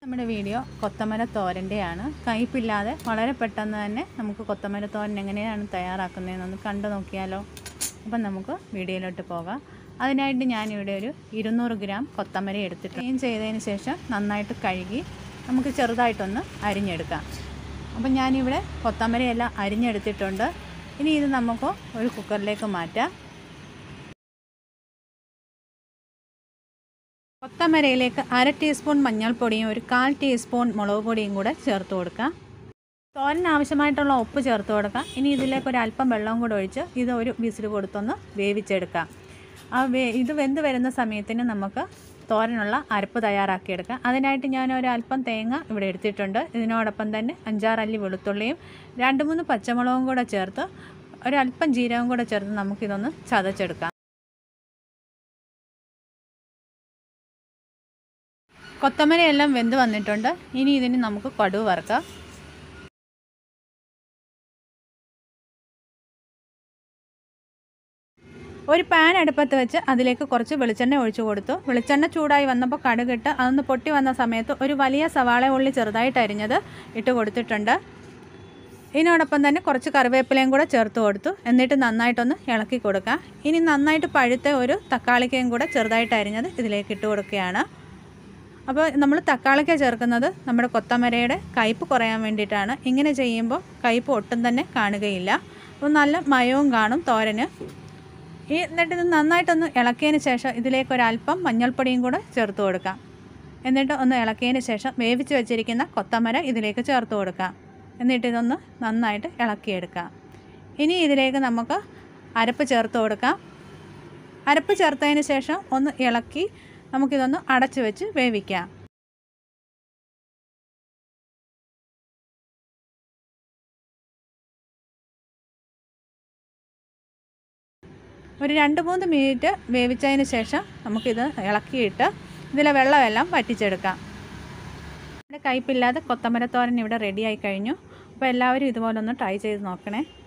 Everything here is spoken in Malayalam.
നമ്മുടെ വീഡിയോ കൊത്തമര തോരൻ്റെയാണ്. കയ്പില്ലാതെ വളരെ പെട്ടെന്ന് തന്നെ നമുക്ക് കൊത്തമര തോരൻ എങ്ങനെയാണ് തയ്യാറാക്കുന്നതെന്നൊന്ന് കണ്ടു നോക്കിയാലോ. അപ്പം നമുക്ക് വീഡിയോയിലോട്ട് പോകാം. അതിനായിട്ട് ഞാനിവിടെ ഒരു 200 ഗ്രാം കൊത്തമര എടുത്തിട്ട് ക്ലീൻ ചെയ്തതിന് ശേഷം നന്നായിട്ട് കഴുകി നമുക്ക് ചെറുതായിട്ടൊന്ന് അരിഞ്ഞെടുക്കാം. അപ്പം ഞാനിവിടെ കൊത്തമരയെല്ലാം അരിഞ്ഞെടുത്തിട്ടുണ്ട്. ഇനി ഇത് നമുക്ക് ഒരു കുക്കറിലേക്ക് മാറ്റാം. കൊത്തമരയിലേക്ക് 1/2 ടീസ്പൂൺ മഞ്ഞൾപ്പൊടിയും ഒരു 1/4 ടീസ്പൂൺ മുളക് പൊടിയും കൂടെ ചേർത്ത് കൊടുക്കാം. തോരന് ആവശ്യമായിട്ടുള്ള ഉപ്പ് ചേർത്ത് കൊടുക്കാം. ഇനി ഇതിലേക്ക് ഒരു അല്പം വെള്ളവും കൂടെ ഒഴിച്ച് ഇത് ഒരു വിസിൽ കൊടുത്തൊന്ന് വേവിച്ചെടുക്കാം. ഇത് വെന്ത് വരുന്ന സമയത്തിന് നമുക്ക് തോരനുള്ള അരപ്പ് തയ്യാറാക്കിയെടുക്കാം. അതിനായിട്ട് ഞാൻ ഒരു അല്പം തേങ്ങ ഇവിടെ എടുത്തിട്ടുണ്ട്. ഇതിനോടൊപ്പം തന്നെ 5-6 അല്ലി വെളുത്തുള്ളിയും 2-3 പച്ചമുളകും കൂടെ ചേർത്ത് ഒരല്പം ജീരകം കൂടെ ചേർത്ത് നമുക്കിതൊന്ന് ചതച്ചെടുക്കാം. കൊത്തമരയെല്ലാം വെന്ത് വന്നിട്ടുണ്ട്. ഇനി ഇതിന് നമുക്ക് കടുക് വറുക്കാം. ഒരു പാൻ അടുപ്പത്ത് വെച്ച് അതിലേക്ക് കുറച്ച് വെളിച്ചെണ്ണ ഒഴിച്ചു കൊടുത്തു. വെളിച്ചെണ്ണ ചൂടായി വന്നപ്പോൾ കടുകിട്ട് അതൊന്ന് പൊട്ടി വന്ന സമയത്ത് ഒരു വലിയ സവാള ഉള്ളി ചെറുതായിട്ട് അരിഞ്ഞത് ഇട്ട് കൊടുത്തിട്ടുണ്ട്. ഇതിനോടൊപ്പം തന്നെ കുറച്ച് കറിവേപ്പിലയും കൂടെ ചേർത്ത് കൊടുത്തു. എന്നിട്ട് നന്നായിട്ടൊന്ന് ഇളക്കി കൊടുക്കാം. ഇനി നന്നായിട്ട് പഴുത്ത ഒരു തക്കാളിക്കയും കൂടെ ചെറുതായിട്ട് അരിഞ്ഞത് ഇതിലേക്ക് ഇട്ട് കൊടുക്കുകയാണ്. അപ്പോൾ നമ്മൾ തക്കാളിക്ക ചേർക്കുന്നത് നമ്മുടെ കൊത്തമരയുടെ കയ്പ്പ് കുറയാൻ വേണ്ടിയിട്ടാണ്. ഇങ്ങനെ ചെയ്യുമ്പോൾ കയ്പ്പ് ഒട്ടും തന്നെ കാണുകയില്ല. അപ്പോൾ നല്ല മയവും കാണും തോരന്. എന്നിട്ട് ഇത് നന്നായിട്ടൊന്ന് ഇളക്കിയതിന് ശേഷം ഇതിലേക്ക് ഒരല്പം മഞ്ഞൾപ്പൊടിയും കൂടെ ചേർത്ത് കൊടുക്കാം. എന്നിട്ട് ഒന്ന് ഇളക്കിയതിന് ശേഷം വേവിച്ച് വെച്ചിരിക്കുന്ന കൊത്തമര ഇതിലേക്ക് ചേർത്ത് കൊടുക്കാം. എന്നിട്ട് ഇതൊന്ന് നന്നായിട്ട് ഇളക്കിയെടുക്കാം. ഇനി ഇതിലേക്ക് നമുക്ക് അരപ്പ് ചേർത്ത് കൊടുക്കാം. അരപ്പ് ചേർത്തതിന് ശേഷം ഒന്ന് ഇളക്കി നമുക്കിതൊന്ന് അടച്ചു വെച്ച് വേവിക്കാം. ഒരു 2-3 മിനിറ്റ് വേവിച്ചതിന് ശേഷം നമുക്കിത് ഇളക്കിയിട്ട് ഇതിലെ വെള്ളമെല്ലാം വറ്റിച്ചെടുക്കാം. ഇവിടെ കയ്പില്ലാതെ കൊത്തമര തോരൻ ഇവിടെ റെഡിയായി കഴിഞ്ഞു. അപ്പോൾ എല്ലാവരും ഇതുപോലെ ഒന്ന് ട്രൈ ചെയ്ത് നോക്കണേ.